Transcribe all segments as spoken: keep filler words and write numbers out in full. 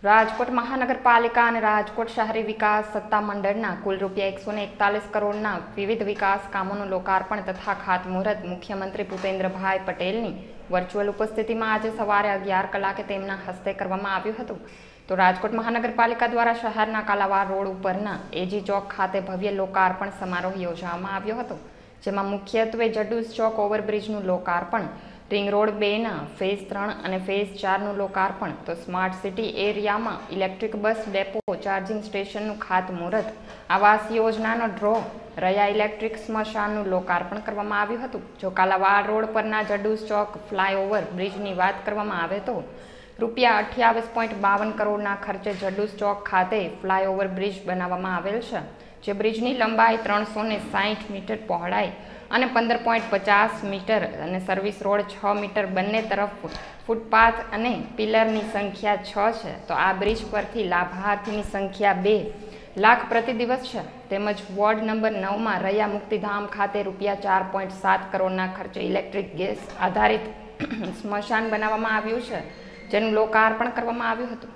રાજકોટ મહાનગરપાલિકા અને રાજકોટ શહેરી વિકાસ સત્તામંડળના કુલ રૂપિયા એકસો ને એકતાલીસ કરોડના વિવિધ વિકાસ કામોનું લોકાર્પણ તથા ખાતમુહૂર્ત મુખ્યમંત્રી ભૂપેન્દ્રભાઈ પટેલની વર્ચ્યુઅલ ઉપસ્થિતિમાં આજે સવારે અગિયાર કલાકે તેમના હસ્તે કરવામાં આવ્યું હતું। તો રાજકોટ મહાનગરપાલિકા દ્વારા શહેરના કાલાવાડ રોડ ઉપરના એજી ચોક ખાતે ભવ્ય લોકાર્પણ સમારોહ યોજવામાં આવ્યો હતો, જેમાં મુખ્યત્વે જડુસ ચોક ઓવરબ્રિજનું લોકાર્પણ, रिंग रोड बेना फेज त्रण और फेज चार नु लोकार्पण, तो स्मार्ट सिटी एरिया में electric bus depot charging station खातमुहूर्त, आवास योजना ड्रो, रया इलेक्ट्रिक स्मशान नु लोकार्पण करवामां आव्युं हतुं। जो कालावाड रोड परना जडूस चौक फ्लायओवर ब्रिजनी वात करवामां आवे तो रूपिया अठावीस पॉइंट बावन करोड़ना खर्चे जडूस चौक खाते फ्लायओवर ब्रिज बनाववामां आवेल छे, जे ब्रिजनी लंबाई त्रणसो ने साठ मीटर पहोळाई અને પંદર પોઈન્ટ પચાસ મીટર અને સર્વિસ રોડ છ મીટર બંને તરફ ફૂટપાથ અને પિલરની સંખ્યા છ છે। તો આ બ્રિજ પરથી લાભાર્થીની સંખ્યા બે લાખ પ્રતિ દિવસ છે। તેમજ વોર્ડ નંબર નવમાં રયા મુક્તિધામ ખાતે રૂપિયા ચાર પોઈન્ટ સાત કરોડના ખર્ચે ઇલેક્ટ્રિક ગેસ આધારિત સ્મશાન બનાવવામાં આવ્યું છે, જેનું લોકાર્પણ કરવામાં આવ્યું હતું।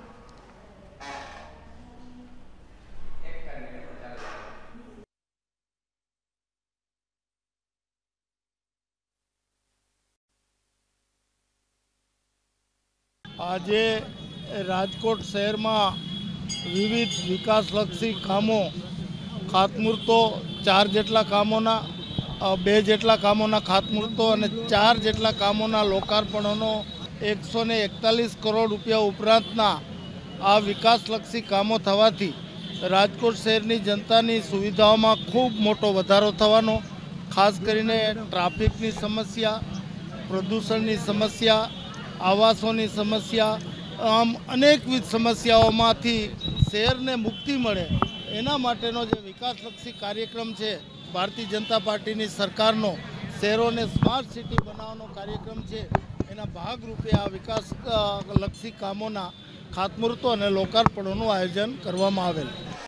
આજે રાજકોટ शहर में विविध विकासलक्षी कामों खातमुहूर्तो चार जेटला कामोना बे जेटला कामोना खातमुहूर्तो और चार जेटला कामोना लोकार्पणों एक सौ ने एकतालीस करोड़ रुपया उपरांतना आ विकासलक्षी कामों थवाथी राजकोट शहरनी जनतानी सुविधाओं खूब मोटो वधारो थवानो, खास करीने ट्राफिकनी समस्या, प्रदूषणनी समस्या, आवासों समस्या, आम अनेकविध समस्याओं शहर ने मुक्ति मळे एना माटेनो जे विकासलक्षी कार्यक्रम है भारतीय जनता पार्टी नी सरकारनो शहरों ने स्मार्ट सिटी बनावવાનો कार्यक्रम है, एना भागरूपे आ विकासलक्षी कामोना खातमुहूर्तो अने लोकार्पणों आयोजन करवामां आवेल।